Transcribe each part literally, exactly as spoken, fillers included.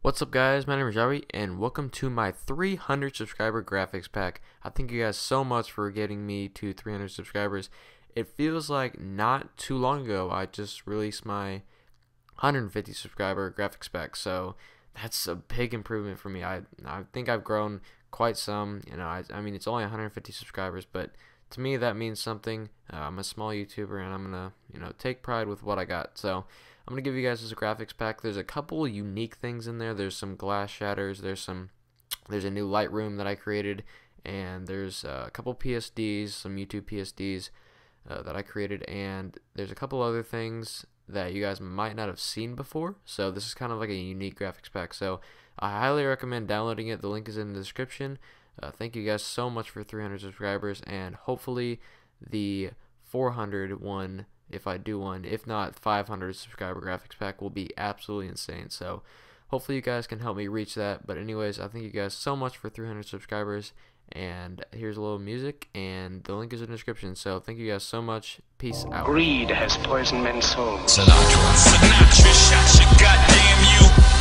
What's up guys, my name is Javi and welcome to my three hundred subscriber graphics pack. I thank you guys so much for getting me to three hundred subscribers. It feels like not too long ago I just released my one hundred fifty subscriber graphics pack, so that's a big improvement for me. I, I think I've grown quite some. You know, I, I mean it's only one hundred fifty subscribers, but to me that means something. uh, I'm a small YouTuber and I'm gonna you know take pride with what I got. So I'm going to give you guys this graphics pack. There's a couple unique things in there. There's some glass shatters. There's some, there's a new Lightroom that I created. And there's uh, a couple P S Ds, some YouTube P S Ds uh, that I created. And there's a couple other things that you guys might not have seen before. So this is kind of like a unique graphics pack. So I highly recommend downloading it. The link is in the description. Uh, thank you guys so much for three hundred subscribers. And hopefully the four hundred one, if I do one, if not five hundred subscriber graphics pack, will be absolutely insane. So hopefully you guys can help me reach that. But anyways, I thank you guys so much for three hundred subscribers, and here's a little music and the link is in the description. So thank you guys so much. Peace out. Greed has poisoned men's souls. Sinatra. Sinatra shot you, goddamn you.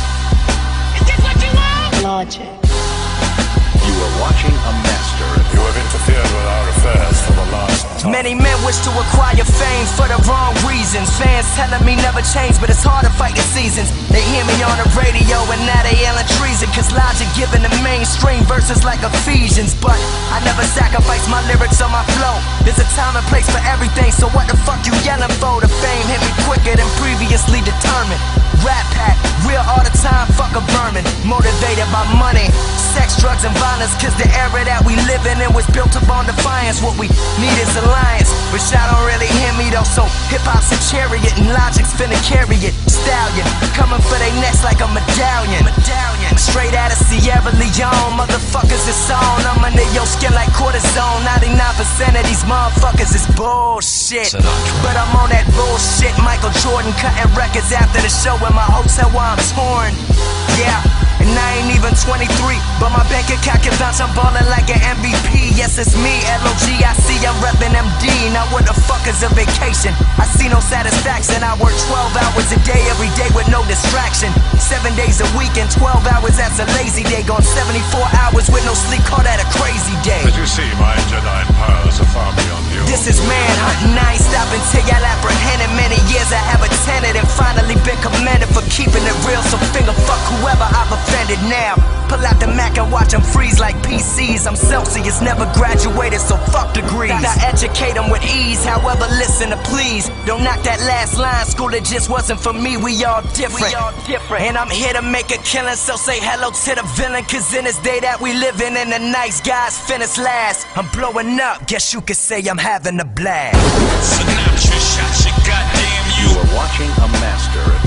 Is this what you want? Logic. You are watching a master. You have interfered with our affairs for the last time. Many men wish to acquire fame for the wrong reasons. Fans telling me never change, but it's hard to fight the seasons. They hear me on the radio and now they yelling treason, cause Logic giving the mainstream verses like Ephesians. But I never sacrifice my lyrics on my flow. There's a time and place for everything, so what the fuck you yelling for? The fame hit me quicker than previously determined. Rap pack, real all the time, fuck a vermin. Motivated by money, sex, drugs, and violence, cause the era that we live in it was built upon defiance. What we need is alliance, but y'all don't really hear me though. So hip-hop's a chariot and Logic's finna carry it. Stallion, coming for they necks like a medallion. Medallion, straight out of Sierra Leone, motherfuckers is on. I'm under your skin like cortisone. ninety-nine percent of these motherfuckers is bullshit, Sinatra. but I'm on that bullshit. Michael Jordan cutting records after the show in my hotel while I'm torn. Yeah, and I ain't even twenty-three, but my bank account can vouch I'm ballin' like an M V P. Yes, it's me, L O G I C, I'm reppin' M D. Now what the fuck is a vacation? I see no satisfaction. I work twelve hours a day, every day with no distraction. Seven days a week and twelve hours, that's a lazy day. Gone seventy-four hours with no sleep, call that a crazy day. As you see, my Jedi powers are far beyond you. This is manhunting, I ain't stopping till y'all apprehended. Many years I have attended and finally been commended for keeping it real. So finger fuck whoever I've offended now. Pull out the Mac and watch them freeze like P Cs. I'm Celsius, never graduated, so fuck degrees. I educate them with ease, however listen to please. Don't knock that last line, school it just wasn't for me. We all different, we all different. And I'm here to make a killing, so say hello to the villain. Cause in this day that we living in, the nice guys finish last. I'm blowing up, guess you could say I'm having a blast. Sinatra shot you, goddamn you. You are watching a master.